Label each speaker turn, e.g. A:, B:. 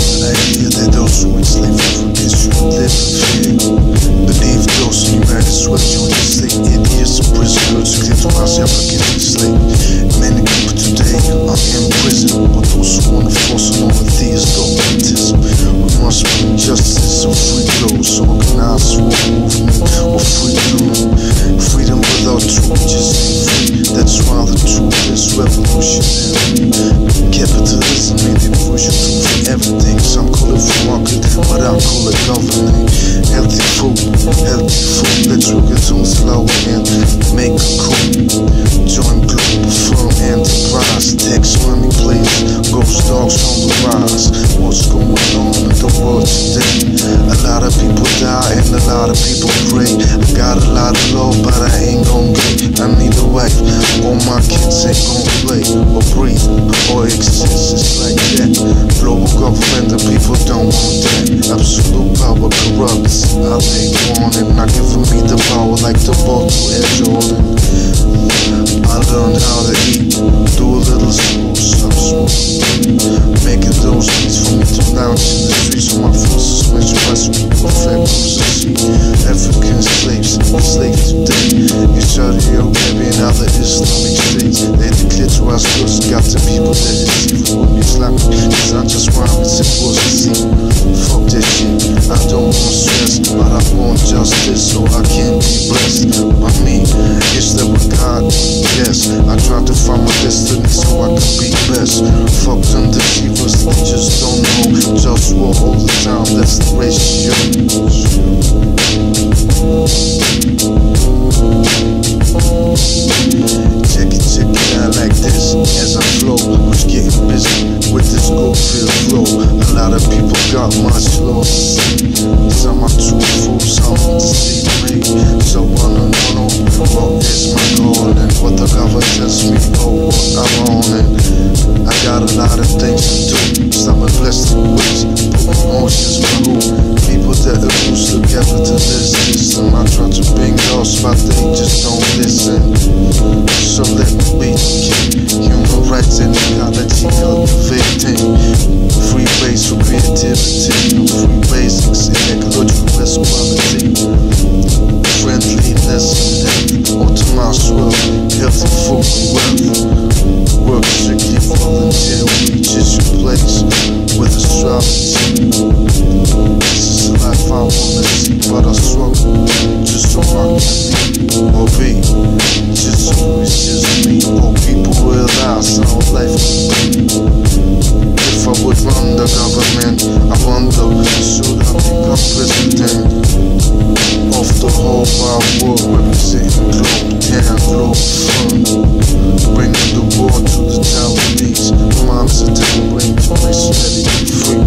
A: I hear that those who enslave Africans should live in fear. Believe those who United Sweat you in the state. 8 years in prison, girls who claim to pass Africans enslaved. Many people today are in prison, but those who want to force on over these dogmatism. We must bring justice and free those organized war movement or freedom. Freedom without truth just ain't free. That's why the truth is revolutionary. Capitalism ain't the crucial tool for everything. Some call it free market, but I call it governing. Healthy food, let's work it on slow and make a coup. Join Globalfirm enterprise, tax money players, GhostDogz on the rise. What's going on in the world today? A lot of people die and a lot of people pray. I got a lot of love, but I ain't gon' get. I need a wife, all my kids ain't gon' play or breathe or exist. It's like that. Global government, the people don't want that. Absolute power corrupts. I take on it, not giving me the power like the ball to Air Jordan. I learned how to eat, do a little school, some smoking, making those beats for me to lounge in the streets of my forces, which press me perfect see African slaves, enslaved today in Saudi Arabia and other Islamic states. They declare to us those got the people that deceive for Islamic. Cause I just want it's supposed to see. Fuck that shit, I don't want stress, but I want justice so I can be blessed by me. Is that what God? Yes, I try to find my destiny so I can be best. Fuck them deceivers, they just don't know. JustWar all the time, that's the ratio. Check it out like this as I flow. Who's getting busy with this Goldfield flow? A lot of people got much lost. Some are too full, some want to see free. So wanna know what is my goal and what the government tells me. Oh, what I'm on it. I got a lot of things to do. Some are blessed with ways, but emotions for who? People that abuse the capitalist system. I try to bring those, but they just don't listen. So let me be the king. Human rights and ecology cultivating. Free base for creativity, no free basics in ecological equality. Friendliness and health, optimized wealth, healthy food and wealth. Work strictly volunteer, reaches your place with astrology. This is the life I wanna see, but I struggle just so I can be or be. Just so it's just me, or people realize how life can be. If I would run the government, I wonder, should I become president of the whole wide world, representing Globetown, Globalfirm, bringing the war to the Taiwanese. Mom's a devil, bring the place ready to free.